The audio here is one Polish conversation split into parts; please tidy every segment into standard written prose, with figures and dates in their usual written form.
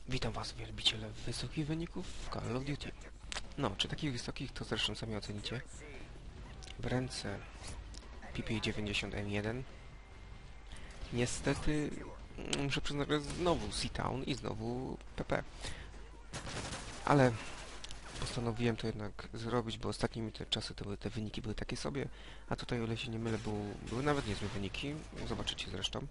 Witam Was, wielbiciele wysokich wyników w Call of Duty. No, czy takich wysokich, to zresztą sami ocenicie. W ręce PP90M1. Niestety, muszę przyznać, że znowu Seatown i znowu PP. Ale postanowiłem to jednak zrobić, bo ostatnimi te czasy te wyniki były takie sobie, a tutaj, o ile się nie mylę, były nawet niezłe wyniki. Zobaczycie zresztą.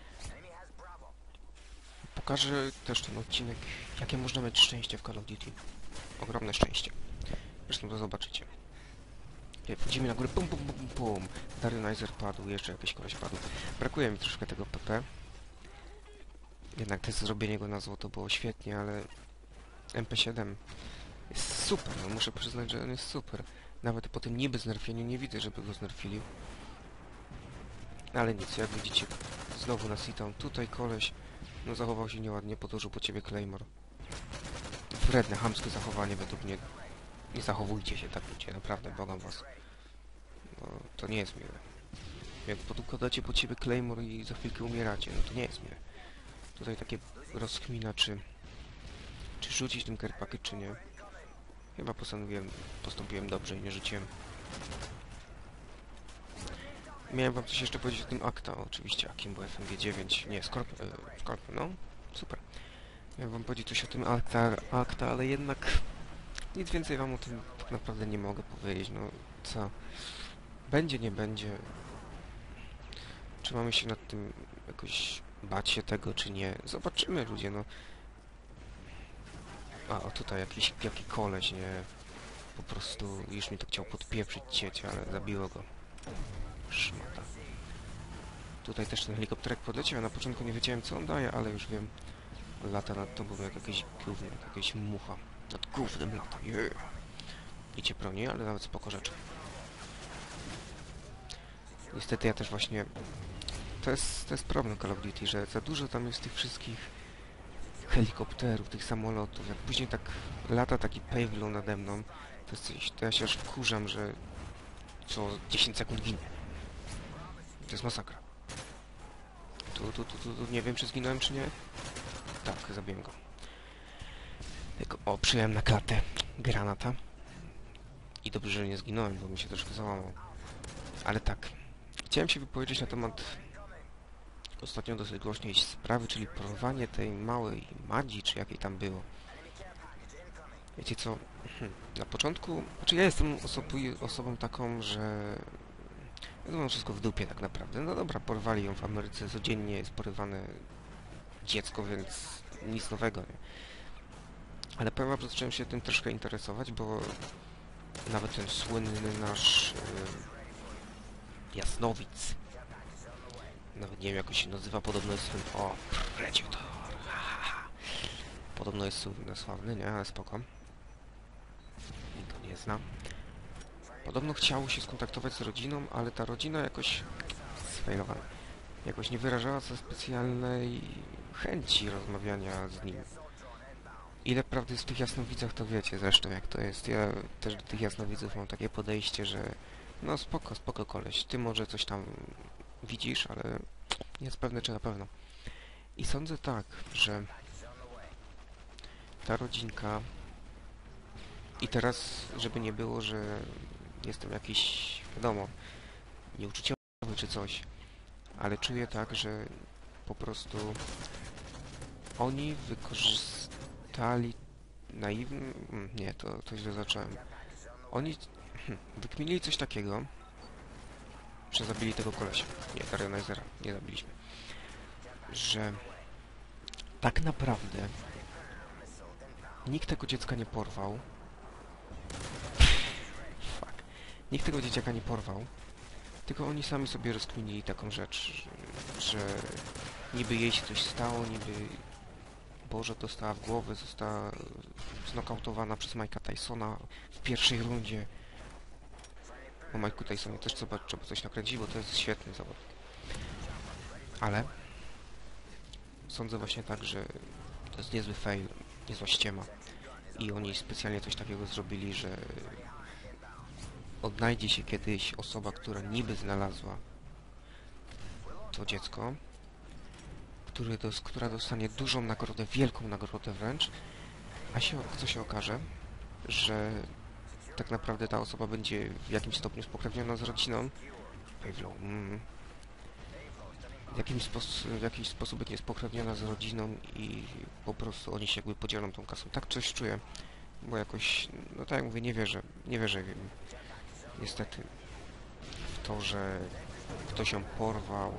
Pokażę też ten odcinek, jakie można mieć szczęście w Call of Duty. Ogromne szczęście. Zresztą to zobaczycie. Wchodzimy na górę, pum pum pum pum. Darynizer padł, jeszcze jakiś koleś padł. Brakuje mi troszkę tego PP. Jednak to zrobienie go na złoto było świetnie, ale MP7 jest super, no muszę przyznać, że on jest super. Nawet po tym niby znerfieniu nie widzę, żeby go znerfili. Ale nic, jak widzicie, znowu na Seatown. Tutaj koleś, no zachował się nieładnie, podłożył po ciebie Claymore. Wredne, chamskie zachowanie według mnie. Nie zachowujcie się tak, ludzie, naprawdę, błagam was. No, to nie jest miłe. Jak podkładacie po ciebie Claymore i za chwilkę umieracie, no to nie jest miłe. Tutaj takie rozkmina, czy rzucić tym care package, czy nie. Chyba postąpiłem dobrze i nie rzuciłem. Miałem wam coś jeszcze powiedzieć o tym Acta, oczywiście, jakim był FMG9, nie, Scorpion, no, super. Miałem wam powiedzieć coś o tym Acta, ale jednak nic więcej wam o tym tak naprawdę nie mogę powiedzieć, no, co? Będzie, nie będzie. Czy mamy się nad tym jakoś bać się tego, czy nie? Zobaczymy, ludzie, no. A, o tutaj jaki koleś, nie? Po prostu już mi to chciał podpieprzyć cieć, ale zabiło go. Szmata. Tutaj też ten helikopterek podleciał, ja na początku nie wiedziałem, co on daje, ale już wiem. Lata nad tobą jak jakieś gówno, jak jakaś mucha. Nad gównem lata, yeah. Idzie broni, ale nawet spoko rzeczy. Niestety ja też właśnie... To jest problem Call of Duty, że za dużo tam jest tych wszystkich helikopterów, tych samolotów. Jak później tak lata taki payload nade mną, to ja się aż wkurzam, że co 10 sekund ginie. To jest masakra. Tu nie wiem, czy zginąłem, czy nie. Tak, zabiłem go. Tylko, o, przyjąłem na klatę granata. I dobrze, że nie zginąłem, bo mi się troszkę załamał. Ale tak, chciałem się wypowiedzieć na temat ostatnio dosyć głośnej sprawy, czyli porwanie tej małej Madzi, czy jakiej tam było. Wiecie co, na początku, znaczy ja jestem osobą taką, że ja mam wszystko w dupie tak naprawdę. No dobra, porwali ją w Ameryce, codziennie jest porywane dziecko, więc nic nowego, nie? Ale powiem wam, że zacząłem się tym troszkę interesować, bo nawet ten słynny nasz Jasnowic, nawet nie wiem jak on się nazywa, podobno jest słynny... O, Predator! Podobno jest sławny, nie? Ale spoko. Nikt go nie zna. Podobno chciało się skontaktować z rodziną, ale ta rodzina jakoś sfejlowana. Jakoś nie wyrażała za specjalnej chęci rozmawiania z nim. Ile prawdy jest w tych jasnowidzach, to wiecie zresztą jak to jest. Ja też do tych jasnowidzów mam takie podejście, że no spoko koleś, ty może coś tam widzisz, ale nie jest pewne czy na pewno. I sądzę tak, że ta rodzinka i teraz, żeby nie było, że jestem jakiś, wiadomo, nieuczuciowy czy coś, ale czuję tak, że po prostu oni wykorzystali naiwny... Nie, to źle zacząłem. Oni wykminili coś takiego, że zabili tego kolesia. Nie, Darionizera nie zabiliśmy. Że tak naprawdę nikt tego dziecka nie porwał. Fuck. Nikt tego dzieciaka nie porwał, tylko oni sami sobie rozkminili taką rzecz, że niby jej się coś stało, niby Boże dostała w głowę, została znokautowana przez Mike'a Tysona w pierwszej rundzie. O Mike'u Tysonie też trzeba coś nakręcić, bo to jest świetny zawodnik. Ale sądzę właśnie tak, że to jest niezły fail, niezła ściema. I oni specjalnie coś takiego zrobili, że odnajdzie się kiedyś osoba, która niby znalazła to dziecko, która dostanie dużą nagrodę, wielką nagrodę wręcz, a co się okaże, że tak naprawdę ta osoba będzie w jakimś stopniu spokrewniona z rodziną Pavlov. W jakiś sposób jest spokrewniona z rodziną i po prostu oni się jakby podzielą tą kasą. Tak coś czuję, bo jakoś, no tak jak mówię, nie wierzę niestety w to, że ktoś ją porwał.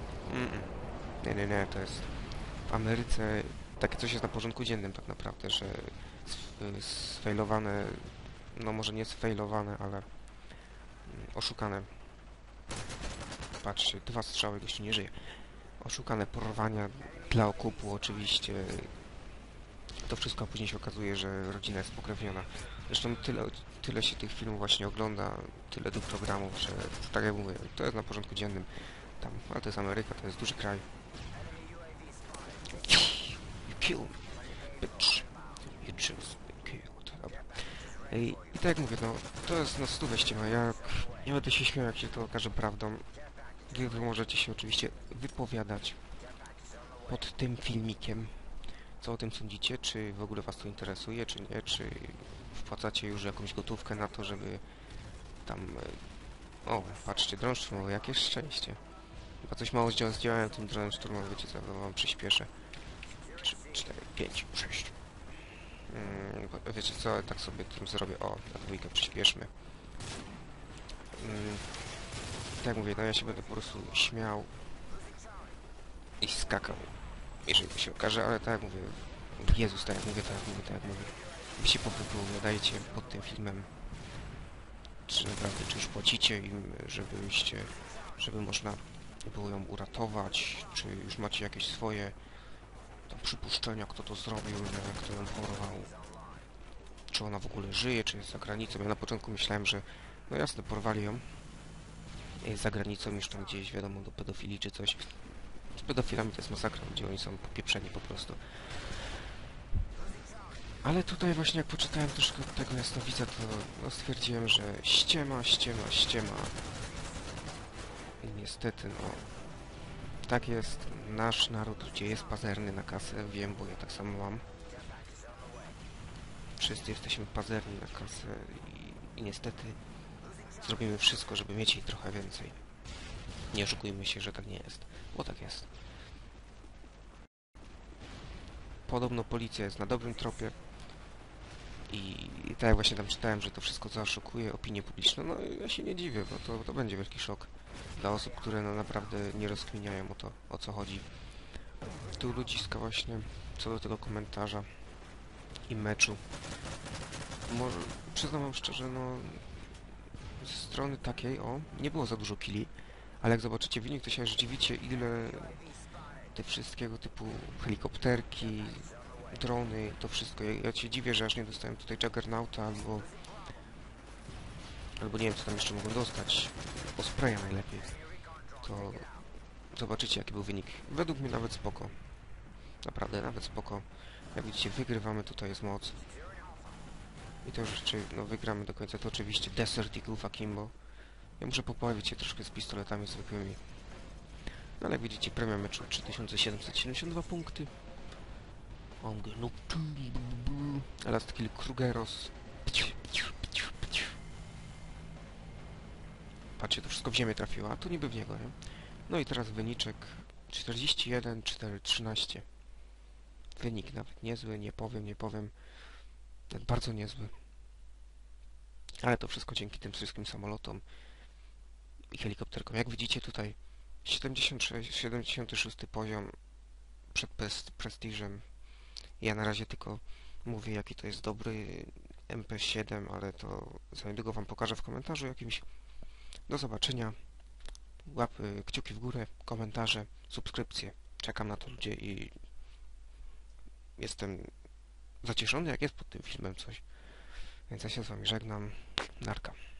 Nie, to jest w Ameryce takie coś jest na porządku dziennym tak naprawdę, że sfejlowane, no może nie sfejlowane, ale oszukane. Patrzcie, 2 strzały, gościu nie żyje. Oszukane porwania dla okupu oczywiście. To wszystko, a później się okazuje, że rodzina jest spokrewniona. Zresztą tyle się tych filmów właśnie ogląda, tyle tych programów, że tak jak mówię, to jest na porządku dziennym. Tam, ale to jest Ameryka, to jest duży kraj. You kill me, bitch. You just been killed. Dobra. I tak jak mówię, no, to jest na 100 ściema. Ja nie będę się śmiał, jak się to okaże prawdą. Wy możecie się oczywiście wypowiadać pod tym filmikiem. Co o tym sądzicie? Czy w ogóle was to interesuje, czy nie? Czy wpłacacie już jakąś gotówkę na to, żeby tam... O, patrzcie, dron szturmowy, jakie szczęście. Chyba coś mało zdziałałem tym dronem szturmowym, wiecie co, wam przyspieszę. 3, 4, 5, 6. Wiecie co, tak sobie tym zrobię. O, na 2 przyspieszmy. Tak jak mówię, no ja się będę po prostu śmiał i skakał, jeżeli to się okaże, ale tak jak mówię, Jezus, tak jak mówię. Wy się powypowiadajcie pod tym filmem, czy naprawdę, czy już płacicie im, żeby można było ją uratować, czy już macie jakieś swoje tam przypuszczenia, kto to zrobił, kto ją porwał, czy ona w ogóle żyje, czy jest za granicą. Ja na początku myślałem, że no jasne, porwali ją, jest za granicą już tam gdzieś, wiadomo, do pedofilii czy coś. Z pedofilami to jest masakra, gdzie oni są popieprzeni po prostu. Ale tutaj właśnie jak poczytałem troszkę tego jasnowidza, to no, stwierdziłem, że ściema. I niestety, no, tak jest. Nasz naród, gdzie jest pazerny na kasę, wiem, bo ja tak samo mam. Wszyscy jesteśmy pazerni na kasę i niestety zrobimy wszystko, żeby mieć jej trochę więcej. Nie oszukujmy się, że tak nie jest, bo tak jest. Podobno policja jest na dobrym tropie i tak jak właśnie tam czytałem, że to wszystko zaoszukuje opinię publiczną, no ja się nie dziwię, bo to będzie wielki szok dla osób, które no naprawdę nie rozkminiają o co chodzi. Tu ludziska właśnie co do tego komentarza i meczu. Może, przyznam wam szczerze, no ze strony takiej, nie było za dużo killi, ale jak zobaczycie wynik, to się aż dziwicie, ile te wszystkiego typu helikopterki, drony, to wszystko. Ja się dziwię, że aż nie dostałem tutaj Juggernauta albo nie wiem, co tam jeszcze mogłem dostać. Ospreya najlepiej. To zobaczycie, jaki był wynik. Według mnie nawet spoko. Naprawdę, nawet spoko. Jak widzicie, wygrywamy, tutaj jest moc. I to już no, wygramy do końca. To oczywiście Desert Eagle Akimbo. Ja muszę poprawić się troszkę z pistoletami zwykłymi. No ale jak widzicie, premia meczu 3772 punkty. Last kill Krugeros. Patrzcie, to wszystko w ziemię trafiło, a tu niby w niego, nie? No i teraz wyniczek 41, 4, 13. Wynik nawet niezły, nie powiem. Nawet bardzo niezły. Ale to wszystko dzięki tym wszystkim samolotom i helikopterkom. Jak widzicie tutaj 76 poziom przed prestiżem. Ja na razie tylko mówię, jaki to jest dobry MP7, ale to za niedługo wam pokażę w komentarzu jakimś. Do zobaczenia. Łapy, kciuki w górę, komentarze, subskrypcje. Czekam na to, ludzie, i jestem zacieszony, jak jest pod tym filmem coś. Więc ja się z wami żegnam. Narka.